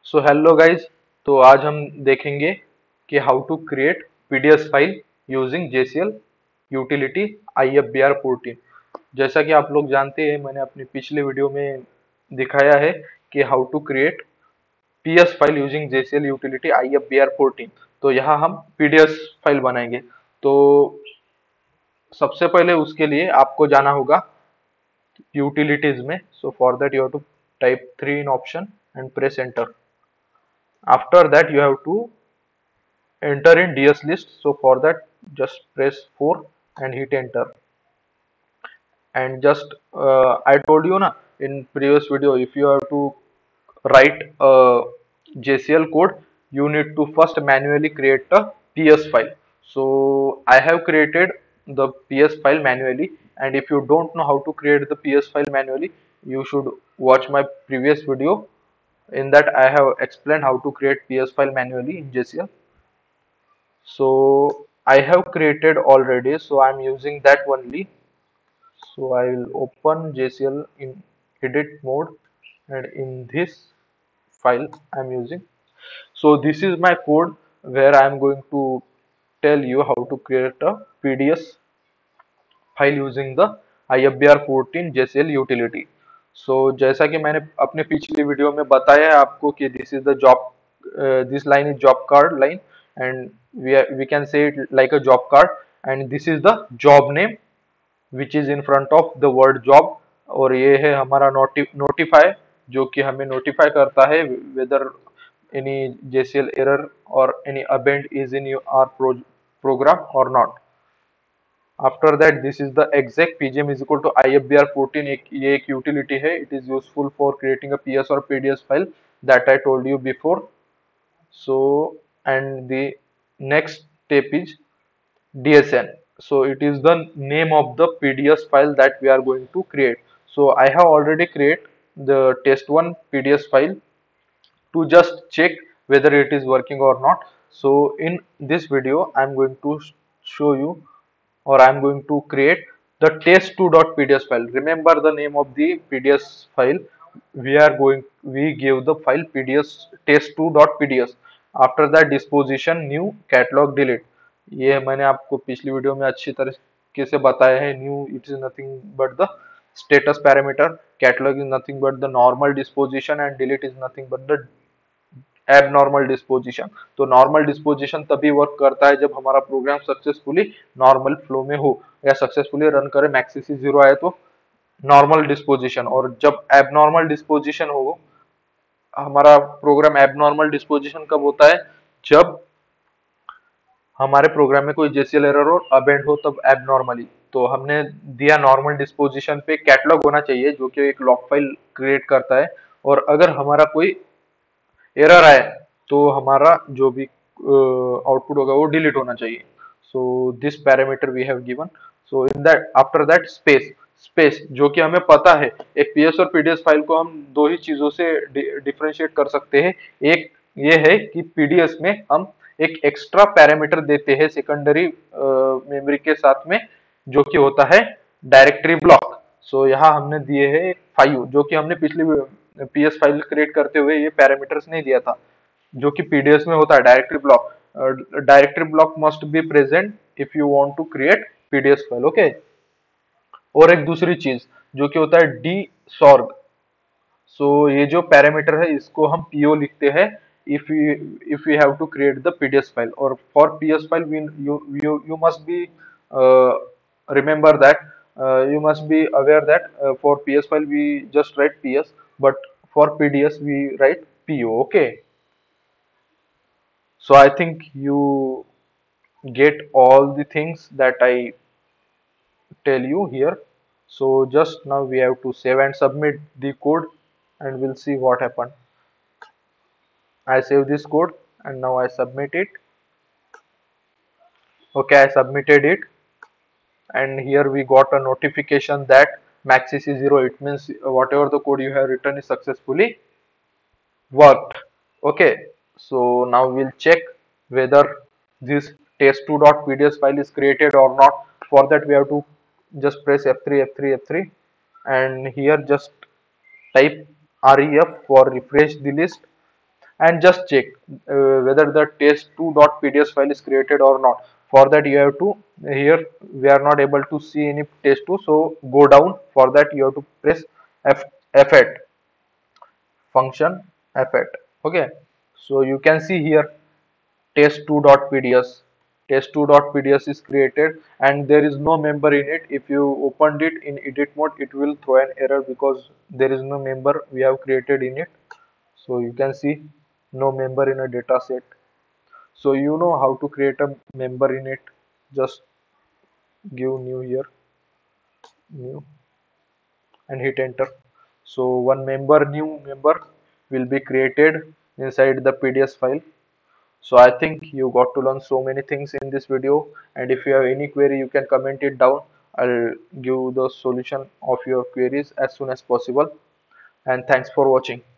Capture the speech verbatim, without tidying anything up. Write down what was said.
So hello guys. तो आज हम देखेंगे कि how to create PDF file using JCL utility I F B R fourteen. जैसा कि आप लोग जानते हैं, मैंने अपनी पिछले वीडियो में दिखाया है कि how to create PS file using JCL utility I F B R fourteen. तो यहाँ हम पीडीएफ फाइल बनाएंगे। तो सबसे पहले उसके लिए आपको जाना होगा यूटिलिटीज में। So for that you have to type three in option and press enter. After that you have to enter in D S list. So for that just press four and hit enter. And just uh, I told you na in previous video, if you have to write a J C L code, you need to first manually create a P S file. So I have created the P S file manually, and if you don't know how to create the P S file manually, you should watch my previous video. In that I have explained how to create P S file manually in J C L. So I have created already, so I'm using that only. So I will open J C L in edit mode, and in this file I'm using. So this is my code where I'm going to tell you how to create a P D S file using the I F B R fourteen J C L utility. So जैसा कि मैंने अपने पिछली video में बताया है आपको कि this is the job, uh, this line is job card line, and we are, we can say it like a job card, and this is the job name which is in front of the word job. और ये है हमारा नोटि notify, जो कि हमें notify करता है whether any J C L error or any event is in your our pro program or not. After that this is the exact PGM is equal to I F B R fourteen. एक ये एक utility है, it is useful for creating a PS और PDF file that I told you before. So and the next step is D S N. So it is the name of the P D F file that we are going to create. So I have already created the test one P D F file to just check whether it is working or not. So in this video I'm going to show you, or I'm going to create the test two.pds file. Remember the name of the P D F file. We are going we give the file P D F test two.pds. After that disposition new catalog delete. ये मैंने आपको पिछली video में अच्छी तरीके से बताया है। New it is nothing but the status parameter, catalog is nothing but the normal disposition, and delete is nothing but the abnormal disposition. तो नॉर्मल डिस्पोजिशन तभी वर्क करता है जब हमारा प्रोग्राम सक्सेसफुली नॉर्मल फ्लो में हो या सक्सेसफुली रन करे, मैक्सिस जीरो आए तो नॉर्मल डिस्पोजिशन। और जब एबनॉर्मल डिस्पोजिशन हो, हमारा प्रोग्राम एबनॉर्मल डिस्पोजिशन कब होता है? जब हमारे प्रोग्राम में कोई जेसीएल एरर हो, अबेंड हो, तब एबनॉर्मली। तो हमने दिया नॉर्मल डिस्पोजिशन पे कैटलॉग होना चाहिए जो कि एक लॉग फाइल क्रिएट करता है, और अगर हमारा कोई एरर आए तो हमारा जो भी आउटपुट होगा वो डिलीट होना चाहिए। So this parameter we have given. So in that after that space space जो कि हमें पता है, एक पीएस और पीडीएफ फाइल को हम दो ही चीजों से डिफरेंशिएट कर सकते हैं। एक ये है कि पीडीएफ में हम एक एक्स्ट्रा पैरामीटर देते हैं सेकेंडरी मेमोरी के साथ में, जो कि होता है डायरेक्टरी ब्लॉक। सो यहाँ हमने दिए हैं फाइव, जो कि हमने पिछली पीएस फाइल क्रिएट करते हुए ये पैरामीटर्स नहीं दिया था, जो कि पीडीएफ में होता है directory block. Directory block must be present if you want to create PDF file, okay. और एक दूसरी चीज जो कि होता है डी सॉर्ग। सो ये जो पैरामीटर है इसको हम पीओ लिखते हैं if you if we have to create the pds file, or for ps file we you you, you must be uh, remember that uh, you must be aware that uh, for ps file we just write ps, but for pds we write po, okay. So I think you get all the things that I tell you here. So just now we have to save and submit the code, and we'll see what happened. I save this code and now I submit it. Okay, I submitted it, and here we got a notification that maxis is zero. It means whatever the code you have written is successfully worked. Okay, so now we'll check whether this test two.pds file is created or not. For that we have to just press F three, F three, F three, and here just type ref for refresh the list. and just check uh, whether the test two.pds file is created or not. For that you have to, here we are not able to see any test two, so go down. For that you have to press F, F eight, function F eight. Okay, so you can see here test two.pds, test two.pds is created and there is no member in it. If you opened it in edit mode, it will throw an error because there is no member we have created in it. So you can see no member in a data set. So you know how to create a member in it. Just give new here, new, and hit enter. So one member, new member will be created inside the P D S file. So I think you got to learn so many things in this video, and if you have any query you can comment it down. I'll give the solution of your queries as soon as possible, and thanks for watching.